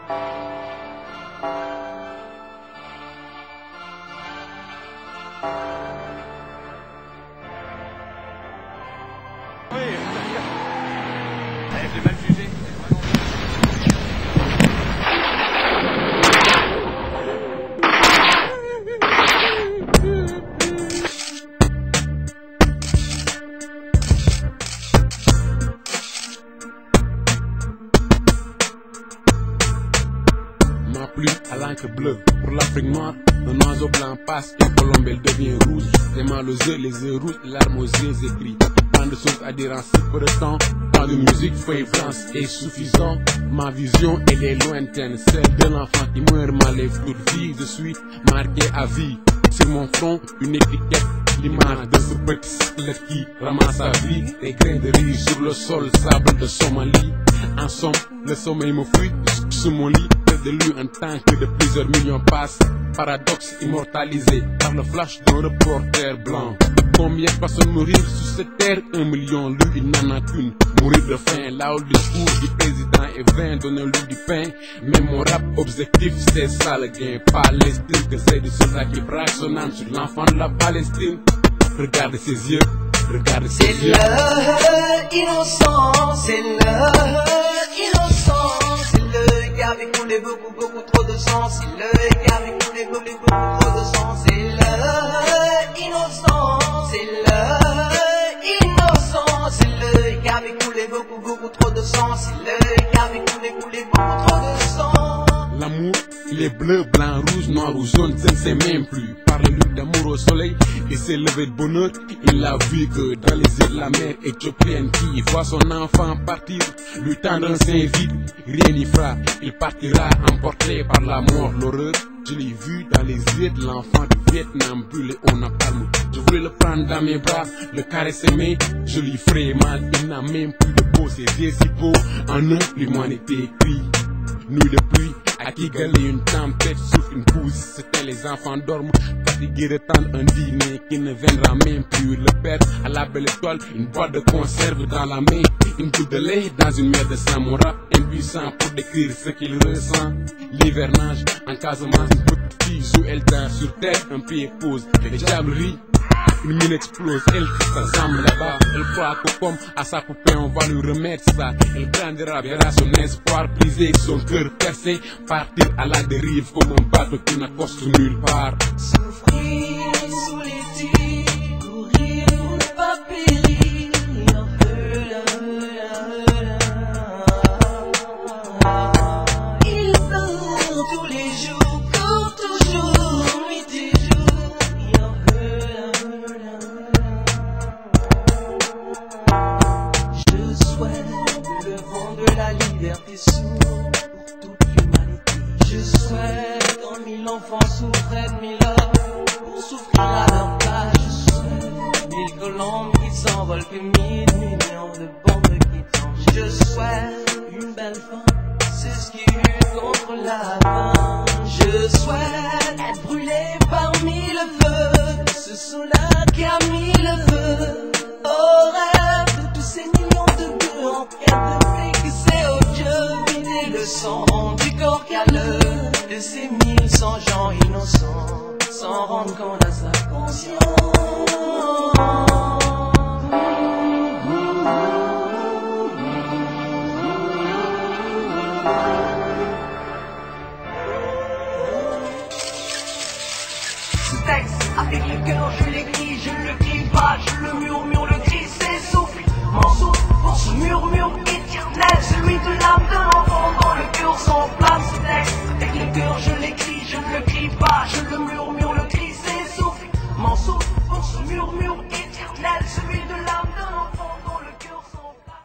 J'ai mal jugé. Ma plume à l'encre bleue pour l'Afrique noire. Un oiseau blanc passe, une colombe elle devient rouge. J'ai mal aux yeux, les yeux rouges, larmes aux yeux écrits. Tant de choses à dire en si peu de temps. Tant de musique, feuille blanche est suffisant. Ma vision elle est lointaine, celle de l'enfant qui meurt mal et toute vie. Je suis marqué à vie. Sur mon front, une étiquette, l'image de ce petit squelette qui ramasse sa vie. Des grains de riz sur le sol, sable de Somalie. En somme, le sommeil me fuit sous mon lit. De lui un temps que de plusieurs millions passent. Paradoxe immortalisé par le flash d'un reporter blanc. Combien de personnes mourir sur cette terre? 1 million, lui il n'en a qu'une. Mourir de faim, là où le discours du président est vain. Donnez-lui du pain, mais mon rap objectif c'est ça le gain. Palestine, que c'est du soldat qui braque son âme sur l'enfant de la Palestine. Regardez ses yeux, regardez ses yeux. C'est le innocent, c'est le innocent, c'est le gars avec coulé beaucoup trop de sang, c'est le gars avec coulé beaucoup trop de sang, c'est le innocent, c'est le innocent, c'est le gars avec coulé beaucoup trop de sang, c'est le gars avec coulé beaucoup trop de sang. L'amour, il est bleu, blanc, rouge, noir ou jaune, je ne sais même plus. Parle-lui d'amour au soleil, et s'est levé de bonheur. Il a vu que dans les yeux de la mère éthiopienne qui voit son enfant partir, lui tendre un sein vide, rien n'y fera. Il partira emporté par la mort, l'horreur. Je l'ai vu dans les yeux de l'enfant du Vietnam, brûlé au napalm. Je voulais le prendre dans mes bras, le caresser, mais je lui ferai mal. Il n'a même plus de peau, ses yeux si beaux. En eux, l'humanité crie. Nuit de pluie, à Kigali une tempête souffle une pousse. C'était les enfants dorment, fatigués de tendre un dîner qui ne viendra même plus. Le père à la belle étoile, une boîte de conserve dans la main, une goutte de lait dans une mer de sang. Mon rap impuissant pour décrire ce qu'il ressent. L'hivernage en Casamance, une petite fille joue elle danse sur terre, un pied pose, les diables rient. Une mine explose, elle fait sa jambe là-bas. Elle croit que comme à sa poupée on va lui remettre ça. Elle grandira, verra son espoir brisé, son cœur percé, partir à la dérive comme un bateau qui n'accoste nulle part. Souffrir sous les tirs, courir pour ne pas périr. Il pleure tous les jours, comme toujours, nuit et jour. Je souhaite que le vent de la liberté s'ouvre pour toute l'humanité. Je souhaite qu'en 1000 enfants souffrent de 1000 heures pour souffrir à leur place. Je souhaite 1000 colombes qui s'envolent, que 1000 millions de bombes qui tombent. Je souhaite une belle femme, c'est ce qui lutte contre la faim. Je souhaite être brûlé parmi le feu, ce soldat qui a mis le feu au rêve de tous ces millions de gueux en quête de paix que c'est odieux. Vider le sang du corps calleux de ces 1100 gens innocents sans rendre compte à sa conscience. Ce texte, avec le cœur, je l'écris, je ne le crie pas, je le murmure, le cri s'essouffle, m'en souffle pour ce murmure éternel, celui de l'âme de l'enfant dont le cœur s'enflamme. Ce texte, avec le cœur, je l'écris, je ne le crie pas, je le murmure, le cri s'essouffle, m'en souffle pour ce murmure éternel, celui de l'âme de l'enfant dont le cœur s'enflamme.